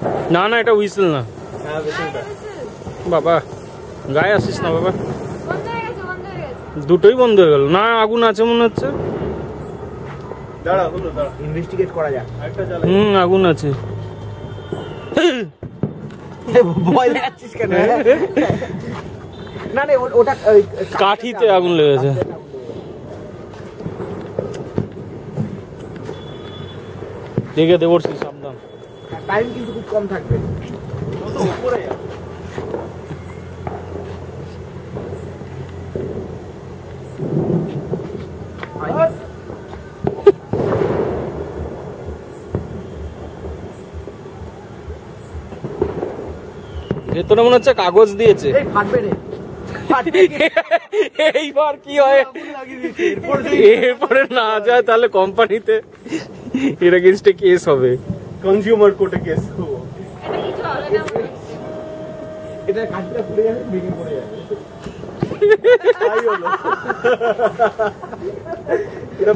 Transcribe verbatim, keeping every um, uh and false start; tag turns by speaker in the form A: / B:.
A: না না এটা হুইসেল না।
B: হ্যাঁ হুইসেলটা।
A: বাবা গায়ে আসিস না বাবা। দুটোই বন্ধ হয়ে গেল। না আগুন আছে মনে হচ্ছে।
B: দাঁড়া বলো দাঁড়া, ইনভেস্টিগেট করা যাক। আরেকটা জ্বালা।
A: হুম আগুন আছে।
B: ভয় লাগছিস কেন? না না ওটা
A: কাঠিতে আগুন লেগেছে। দেখে দে বলছি সাবধান।
B: টাইম কিন্তু খুব কম থাকবে। কত উপরে যা।
A: ভেতরে মনে হচ্ছে কাগজ দিয়েছে।
B: এই ফাটবে রে।
A: এইবার কি হয় এরপরে না যায় তাহলে কোম্পানিতে এর এগেইনস্টে কেস হবে,
B: কনজিউমার কোর্টে কেস হবে। এটা কাঠটা পুড়ে যাবে, ভেঙে পড়ে যাবে। তাই হলো।